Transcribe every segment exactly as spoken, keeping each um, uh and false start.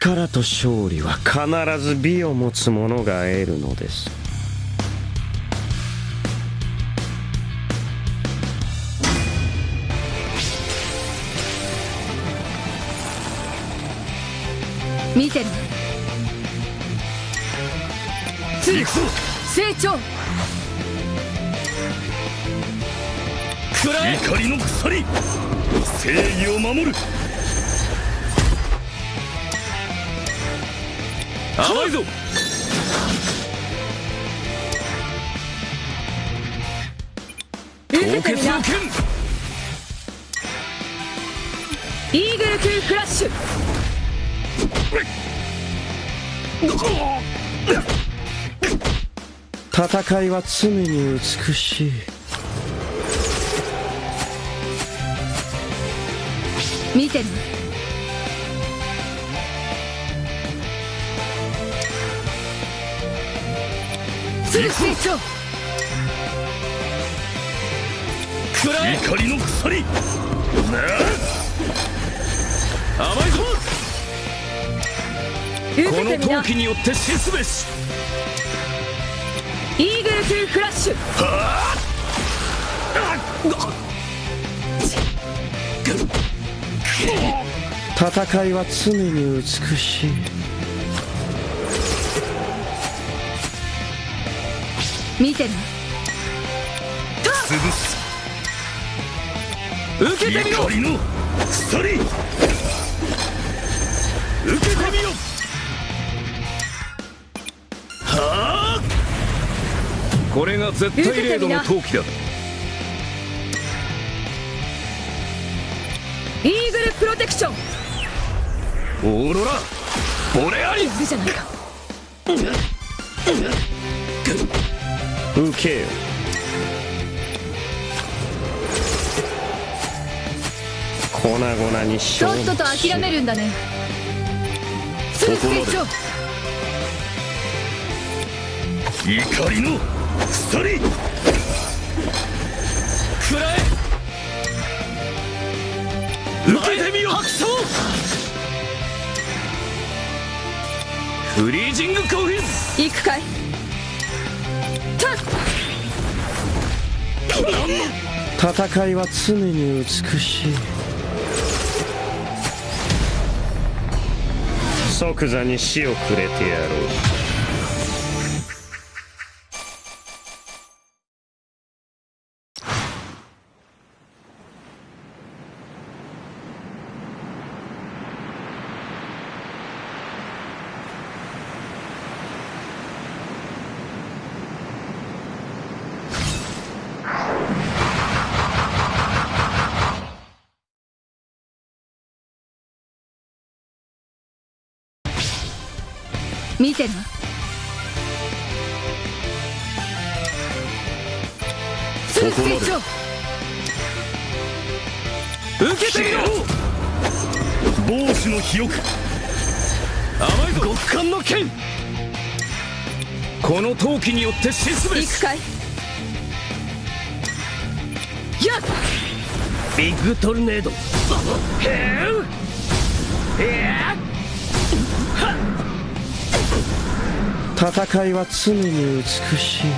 力と勝利は必ず美を持つ者が得るのです。 見てる。次成長。 怒りの鎖、正義を守る。甘いぞ。 凍結の剣。イーグル級フラッシュ。 戦いは常に美しい。 見てる。すぐ成長。 怒りの鎖、なあ甘いぞ。この闘気によって死すべし。 イーグル級フラッシュ。 戦いは常に美しい。 見てる。 潰す。 受けてみろ。 怒りの鎖、受けてみろ。はあ、これが絶対零度の闘気だ。 イーグルプロテクション。 オーロラ、俺あり。 やるじゃないか。 受けよ。粉々に消とっとと諦めるんだね。すぐ成長。 怒りの鎖、食らえ。受けてみよ。白鳥、フリージングコーヒー。 行くかい。 戦いは常に美しい。即座に死をくれてやろう。 見てな。すぐ成長。 受けてみろ。帽子の肥沃、甘いぞ。極寒の剣、この闘気によって死すべし。 行くかい。やっ、 ビッグトルネード。へう、へっ、 戦いは常に美しい。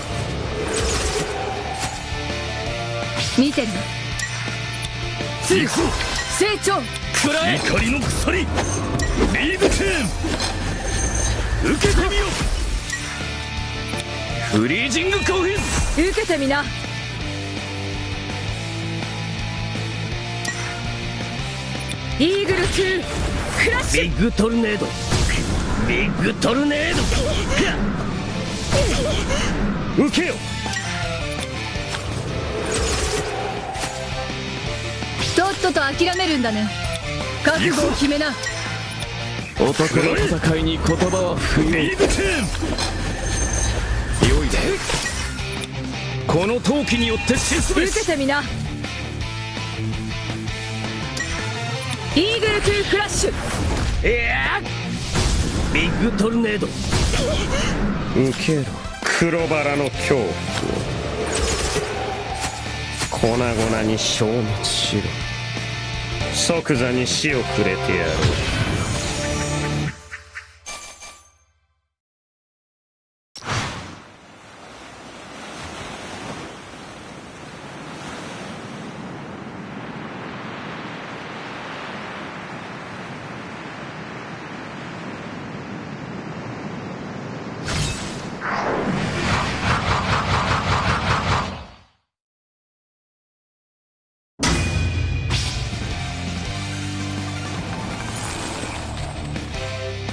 見てる。すぐ成長。 くらえ。怒りの鎖、リーグチェーン、受けてみよ。フリージングコーヒー。 受けてみな。イーグル級クラッシュ。 ビッグトルネード、ビッグトルネード、受けよ。 とっとと諦めるんだね。覚悟を決めな。 男の戦いに言葉は不要。リーグチェーン、よいで。この闘気によって死すべし。 受けてみな。イーグル級フラッシュ。 いや、ビッグトルネード、 受けろ。黒バラの恐怖を粉々に消滅しろ。即座に死をくれてやろう。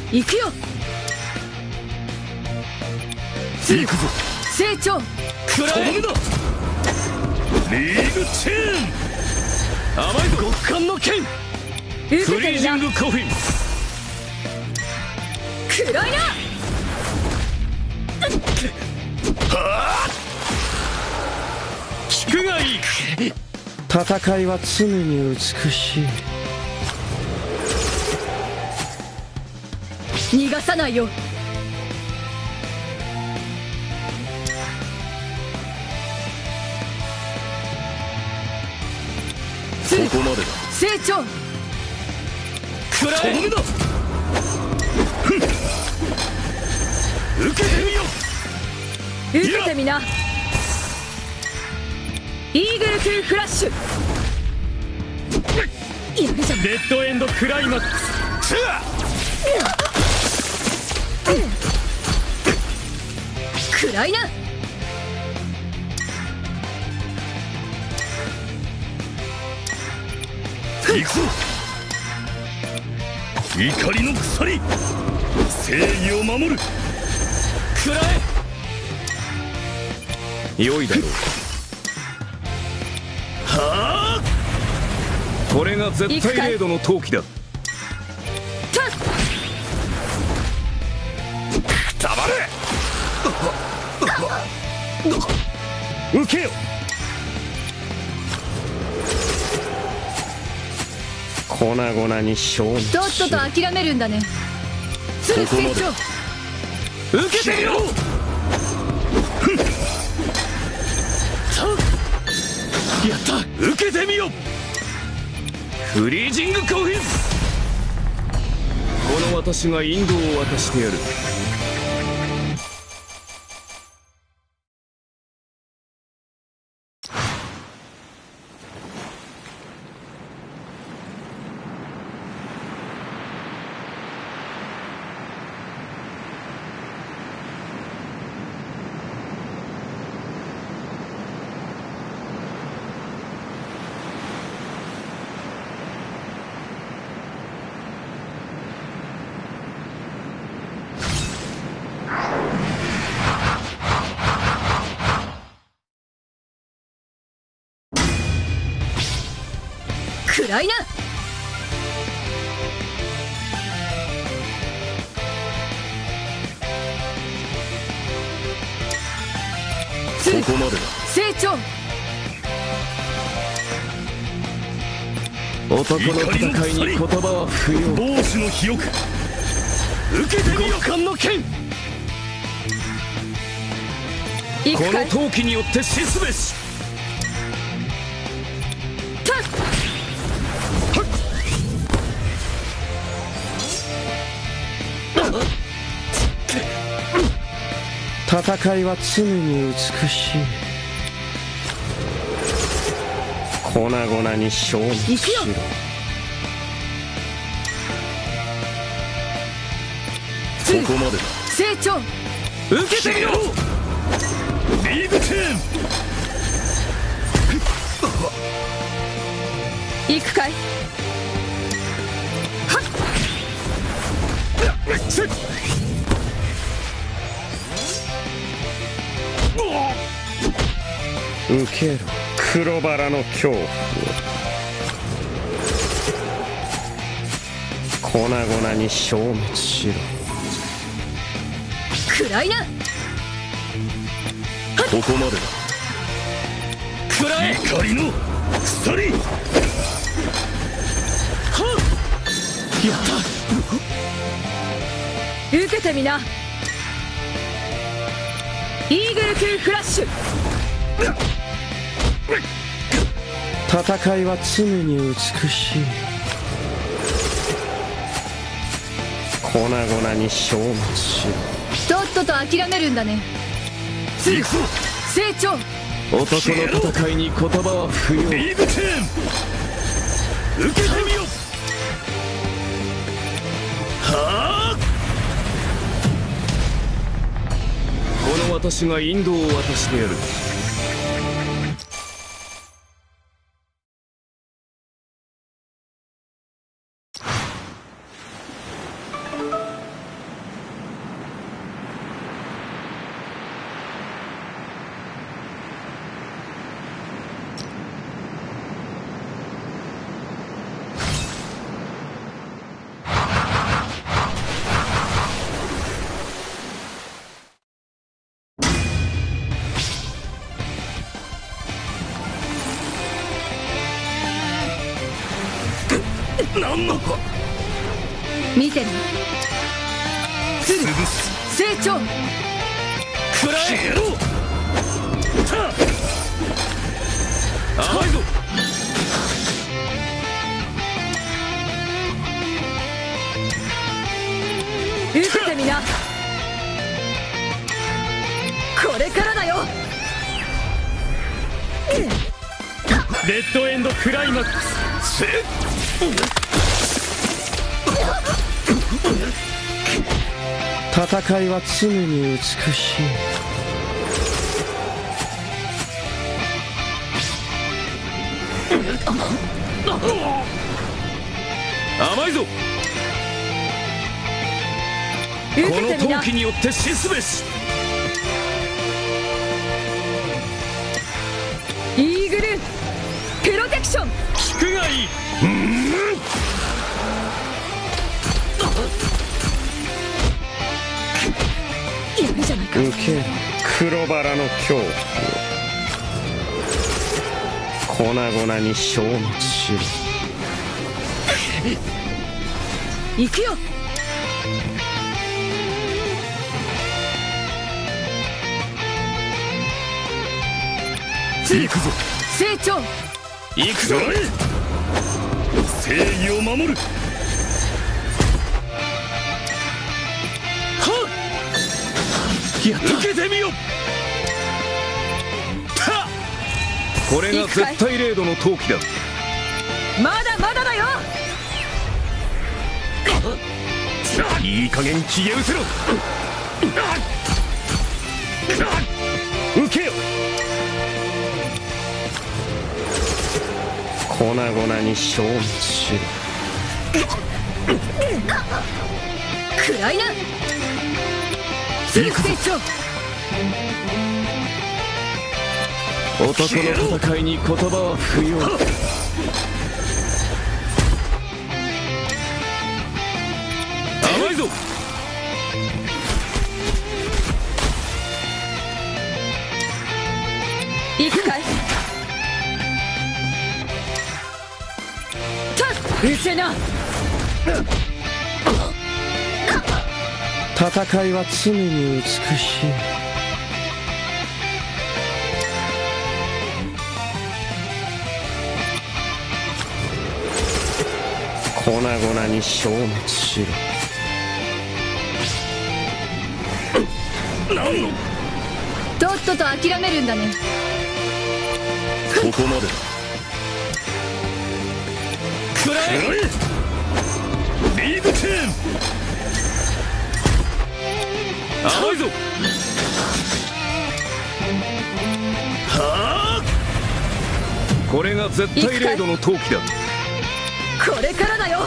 行くよ。 行くぞ。 成長。 食らえ。リーグチェーン。甘いぞ。極寒の剣。 受けフリーてみな。 ジングコフィン。 くらいな。 聞くがいい。 戦いは常に美しい。 逃がさないよ。 ここまでだ。 成長。 くらえ。だ。受けてみよ。 受けてみな。イーグルトゥーフラッシュ。やるじゃない。 デッドエンドクライマックス。 くらいな。 行くぞ。怒りの鎖。正義を守る。くらえ。良いだろう。はあ。これが絶対レードの陶器だ。黙れ。受けよ。 粉々に消滅しろ。 とっとと諦めるんだね。すぐ成長。 受けてみろ。やった。受けてみよ。フリージングコフィン。この私が引導を渡してやる。 くらいな。 ここまでだ。 成長。 男の戦いに言葉は不要。帽子の肥翼。受けてみよ。極寒の剣。この行くかい。 陶器によって死すべし。 戦いは常に美しい。粉々に消滅しろ。 ここまでだ。 成長。 受けてみろ。リーグチェーン。 行くかい。はっ。 せっ。 受けろ。黒バラの恐怖を。粉々に消滅しろ。 くらいな。 ここまでだ。くらえ。怒りの鎖。はっ。やった。 受けてみな。イーグルトゥーフラッシュ。 戦いは常に美しい。粉々に消滅しろ。 とっとと諦めるんだね。 行くぞ。 成長。 男の戦いに言葉は不要。リーグチェーン。受けてみよ。はあ。この私が引導を渡してやる。 なんのか。 見てる鶴成長食らえろ。甘いぞ。 受けてみな。これからだよ。 レッドエンドクライマックス。せっ戦いは常に美しい。 甘いぞ。 受このけてみな。 闘気によって死すべし。 イーグルプロテクション。 聞くがいい。 やるじゃないか。 受ける黒バラの恐怖を粉々に消滅しろ。 行くよ。 行くぞ。 成長行くぞ。正義を守る。はっ、やっ受けてみよ。たこれが絶対零度の闘気だ。 まだまだだよ。 いい加減消え失せろ。受けよ。 粉々に消滅しろ。 くらいな。鶴成長男の戦いに言葉は不要。甘いぞ。 行くかい。たっうせな。 戦いは常に美しい。粉々に消滅しろ。 何のとっとと諦めるんだね。 ここまでだ。食らえ。リードチェーン。甘いぞ。はあ、これが絶対零度の闘気だ。 これからだよ。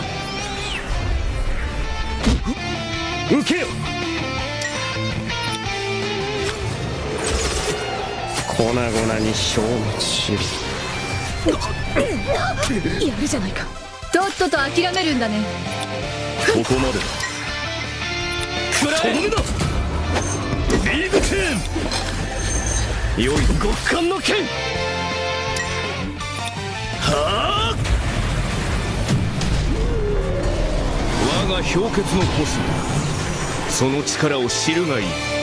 受けよ。 粉々に消滅しろ。 やるじゃないか。とっとと諦めるんだね。 ここまでだ。食らえ。リードチェーン。良い極寒の剣。はあ、我が氷結のコスモ、その力を知るがいい。